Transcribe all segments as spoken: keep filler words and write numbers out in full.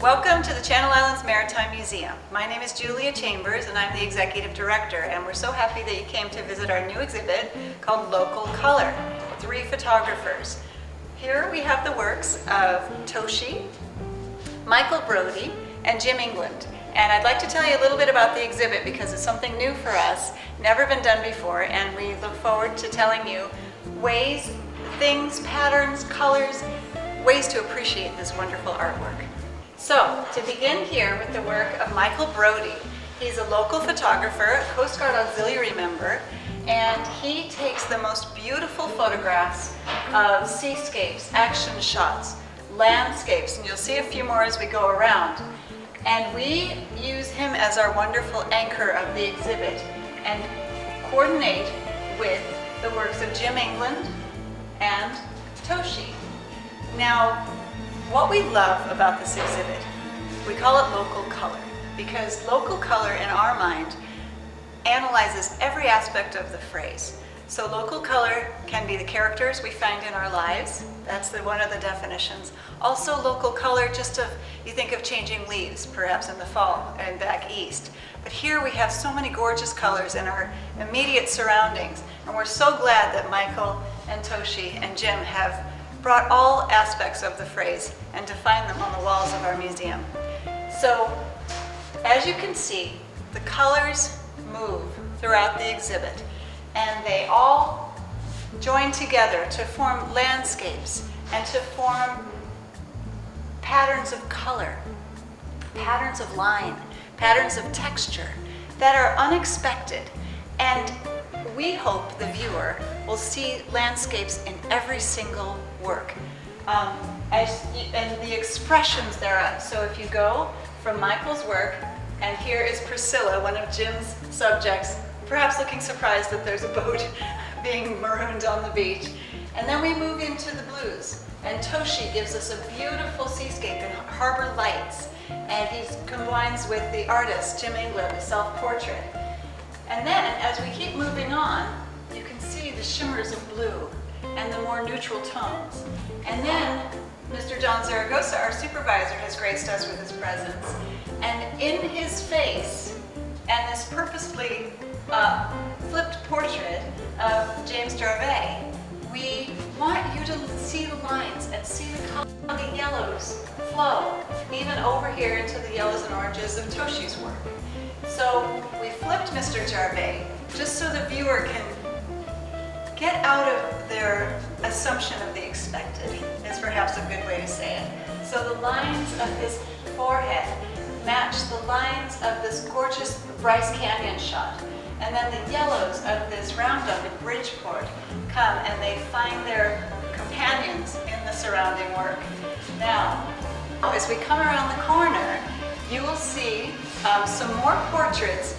Welcome to the Channel Islands Maritime Museum. My name is Julia Chambers and I'm the Executive Director, and we're so happy that you came to visit our new exhibit called Local Color, Three Photographers. Here we have the works of Toshi, Michael Brody, and Jim England. And I'd like to tell you a little bit about the exhibit because it's something new for us, never been done before, and we look forward to telling you ways, things, patterns, colors, ways to appreciate this wonderful artwork. So, to begin here with the work of Michael Brody. He's a local photographer, a Coast Guard auxiliary member, and he takes the most beautiful photographs of seascapes, action shots, landscapes, and you'll see a few more as we go around. And we use him as our wonderful anchor of the exhibit and coordinate with the works of Jim England and Toshi. Now, what we love about this exhibit, we call it local color, because local color in our mind analyzes every aspect of the phrase. So local color can be the characters we find in our lives. That's the, one of the definitions. Also local color, just if you think of changing leaves, perhaps in the fall and back east. But here we have so many gorgeous colors in our immediate surroundings. And we're so glad that Michael and Toshi and Jim have brought all aspects of the phrase and defined them on the walls of our museum. So, as you can see, the colors move throughout the exhibit, and they all join together to form landscapes and to form patterns of color, patterns of line, patterns of texture that are unexpected. And we hope the viewer will see landscapes in every single work, um, as you, and the expressions thereof. So if you go from Michael's work, and here is Priscilla, one of Jim's subjects, perhaps looking surprised that there's a boat being marooned on the beach. And then we move into the blues, and Toshi gives us a beautiful seascape in harbor lights, and he combines with the artist, Jim England, the self-portrait. And then, as we keep moving on, you can see the shimmers of blue and the more neutral tones. And then, Mister John Zaragoza, our supervisor, has graced us with his presence. And in his face, and this purposely uh, flipped portrait of James Jarvey, we want you to see the lines and see the color, the yellows flow, even over here into the yellows and oranges of Toshi's work. So we flipped Mister Jarvey just so the viewer can get out of their assumption of the expected, is perhaps a good way to say it. So the lines of his forehead match the lines of this gorgeous Bryce Canyon shot. And then the yellows of this roundup in Bridgeport come and they find their companions in the surrounding work. Now, as we come around the corner, you will see um, some more portraits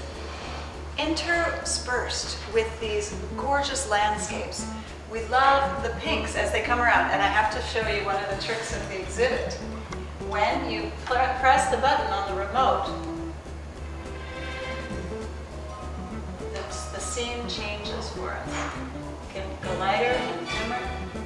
interspersed with these gorgeous landscapes. We love the pinks as they come around, and I have to show you one of the tricks of the exhibit. When you press the button on the remote, the, the scene changes for us. It can go lighter and dimmer,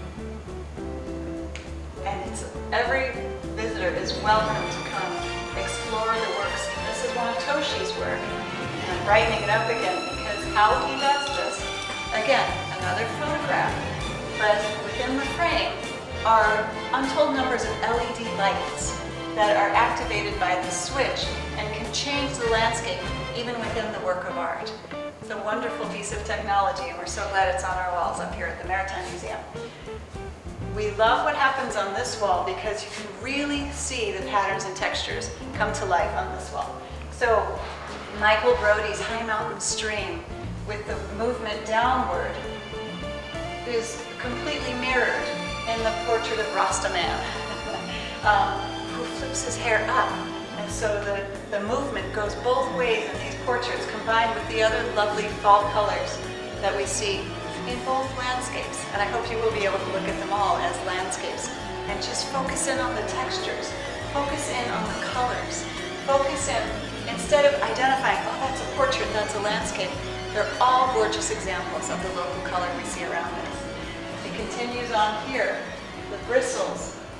and it's, every visitor is welcome to come explore the works. This is one of Toshi's work. And I'm brightening it up again because how he does this, again, another photograph, but within the frame are untold numbers of L E D lights that are activated by the switch and can change the landscape even within the work of art. It's a wonderful piece of technology, and we're so glad it's on our walls up here at the Maritime Museum. We love what happens on this wall because you can really see the patterns and textures come to life on this wall. So Michael Brody's High Mountain Stream with the movement downward is completely mirrored in the portrait of Rastaman, um, who flips his hair up. And so the, the movement goes both ways in these portraits, combined with the other lovely fall colors that we see in both landscapes. And I hope you will be able to look at them all as landscapes and just focus in on the textures, focus in on the colors, focus in, instead of identifying, oh, that's a portrait, that's a landscape, they're all gorgeous examples of the local color we see around us. It continues on here, the bristles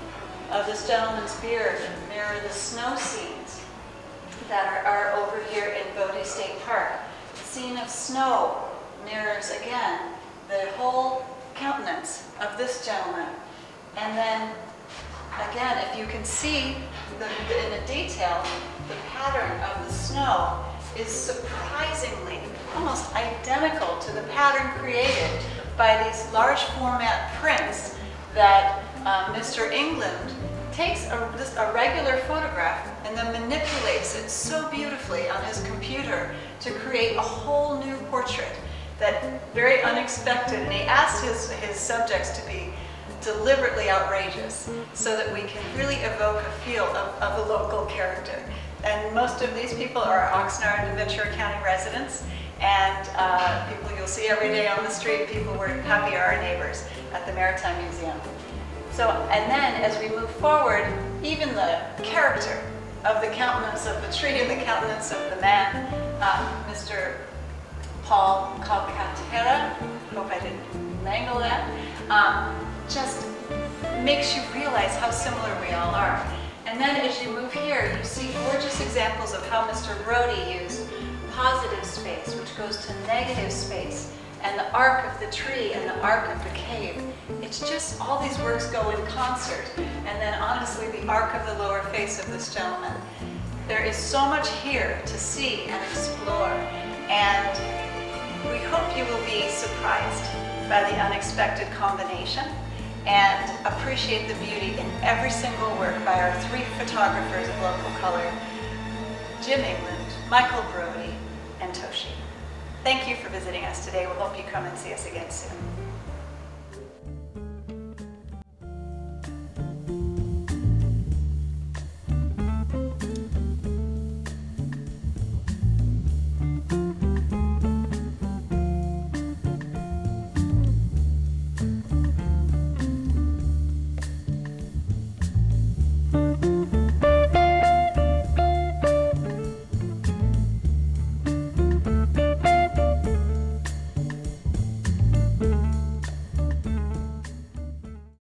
of this gentleman's beard mirror the snow scenes that are, are over here in Bodie State Park. The scene of snow mirrors, again, the whole countenance of this gentleman. And then, again, if you can see the, in a detail, the pattern of the snow is surprisingly almost identical to the pattern created by these large format prints that uh, Mister England takes a, this, a regular photograph and then manipulates it so beautifully on his computer to create a whole new portrait that very unexpected. And he asked his, his subjects to be deliberately outrageous so that we can really evoke a feel of, of a local character. And most of these people are Oxnard and Ventura County residents, and uh, people you'll see every day on the street. People we're happy are our neighbors at the Maritime Museum. So, and then as we move forward, even the character of the countenance of the tree and the countenance of the man, uh, Mister Paul Calcaterra, hope I didn't mangle that, um, just makes you realize how similar we all are. And then as you move here, you see gorgeous examples of how Mister Brody used positive space, which goes to negative space, and the arc of the tree and the arc of the cave. It's just all these works go in concert. And then honestly, the arc of the lower face of this gentleman. There is so much here to see and explore. And we hope you will be surprised by the unexpected combination and appreciate the beauty in every single work by our three photographers of local color, Jim England, Michael Brody, and Toshi. Thank you for visiting us today. We hope you come and see us again soon.